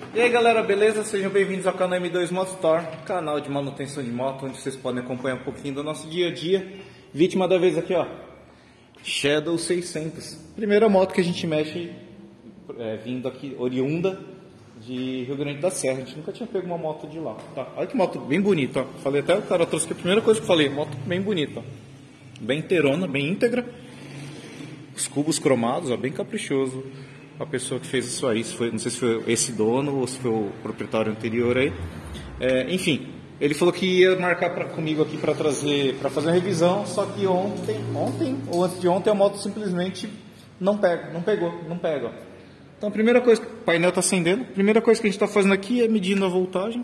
E aí galera, beleza? Sejam bem-vindos ao canal M2 Moto Store, canal de manutenção de moto, onde vocês podem acompanhar um pouquinho do nosso dia a dia. Vítima da vez aqui, ó, Shadow 600. Primeira moto que a gente mexe, vindo aqui, oriunda de Rio Grande da Serra. A gente nunca tinha pego uma moto de lá, tá? Olha que moto bem bonita, ó. Falei até, o cara trouxe que a primeira coisa que eu falei, moto bem bonita, ó. Bem inteirona, bem íntegra. Os cubos cromados, ó, bem caprichoso. A pessoa que fez isso aí, não sei se foi esse dono ou se foi o proprietário anterior aí. Enfim, ele falou que ia marcar comigo aqui para fazer uma revisão, só que ontem ou antes de ontem a moto simplesmente não pega. Ó. Então a primeira coisa, o painel está acendendo, a primeira coisa que a gente está fazendo aqui é medindo a voltagem.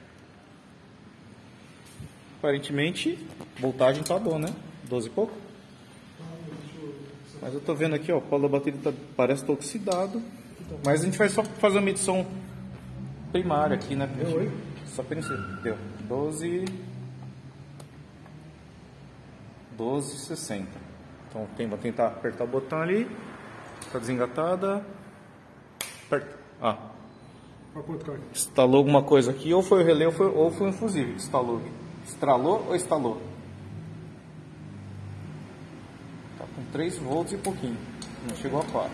Aparentemente, a voltagem tá boa, né? 12 e pouco. Mas eu tô vendo aqui, ó, o polo da bateria parece estar oxidado. Mas a gente vai só fazer uma medição primária aqui, né? Só para iniciar. Deu 12,60. Então vou tentar apertar o botão ali. Tá desengatada. Aperta. Instalou alguma coisa aqui, ou foi o relé ou foi um fusível. Estralou ou instalou? 3 volts e pouquinho, não chegou a 4.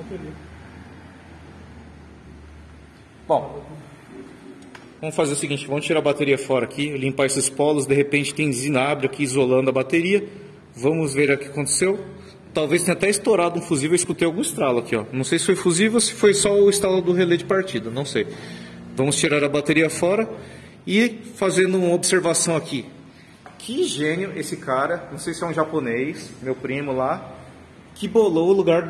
Bom, vamos fazer o seguinte, vamos tirar a bateria fora aqui, limpar esses polos, de repente tem zinabre aqui isolando a bateria. Vamos ver o que aconteceu. Talvez tenha até estourado um fusível, eu escutei algum estralo aqui, ó. Não sei se foi fusível ou se foi só o estalo do relé de partida, não sei. Vamos tirar a bateria fora e fazendo uma observação aqui. Que gênio esse cara, não sei se é um japonês, meu primo lá, que bolou o lugar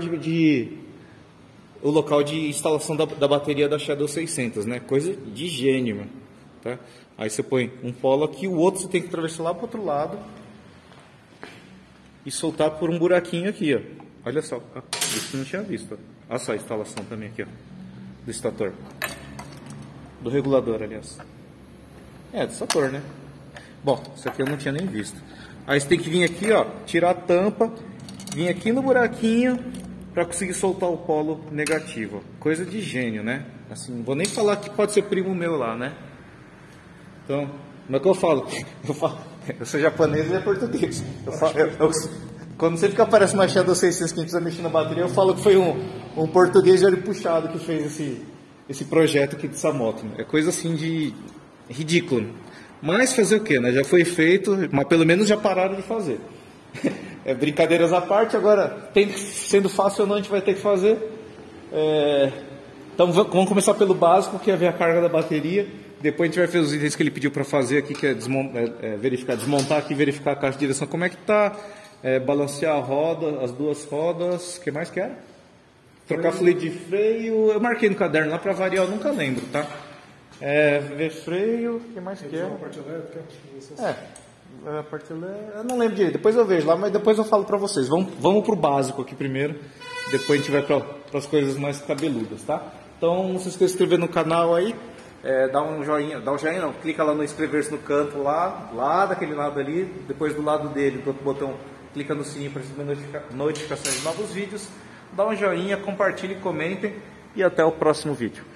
o local de instalação da bateria da Shadow 600, né? Coisa de gênio, mano, tá? Aí você põe um polo aqui, o outro você tem que atravessar lá para o outro lado e soltar por um buraquinho aqui, ó. Olha só, ó. Isso eu não tinha visto, ó. Olha só a instalação também aqui, ó, do estator, do regulador, aliás. Do estator, né? Bom, isso aqui eu não tinha nem visto. Aí você tem que vir aqui, ó, tirar a tampa, vir aqui no buraquinho para conseguir soltar o polo negativo. Coisa de gênio, né? Assim, não vou nem falar que pode ser primo meu lá, né? Então, como é que eu falo? Eu sou japonês e é português. Quando sempre que aparece uma Shadow 600 que a gente precisa mexer na bateria, eu falo que foi um português de olho puxado que fez esse projeto aqui dessa moto. Né? É coisa assim de ridículo. Mas fazer o que, né? Já foi feito, mas pelo menos já pararam de fazer. Brincadeiras à parte, agora, sendo fácil ou não, a gente vai ter que fazer. Então vamos começar pelo básico, que é ver a carga da bateria. Depois a gente vai fazer os itens que ele pediu para fazer aqui, que é desmontar aqui, verificar a caixa de direção, como é que tá, balancear a roda, as duas rodas, o que mais que era? Trocar fluido de freio, eu marquei no caderno lá para variar, eu nunca lembro, tá? Ver freio, o que mais que é? A parte elétrica, a parte elétrica, eu não lembro direito, depois eu vejo lá, mas depois eu falo pra vocês. Vamos pro básico aqui primeiro, depois a gente vai para as coisas mais cabeludas, tá? Então não se esqueça de se inscrever no canal aí, dá um joinha não, clica lá no inscrever-se no canto lá daquele lado ali, depois do lado dele, do outro botão, clica no sininho para receber notificações de novos vídeos, dá um joinha, compartilhem, comentem e até o próximo vídeo.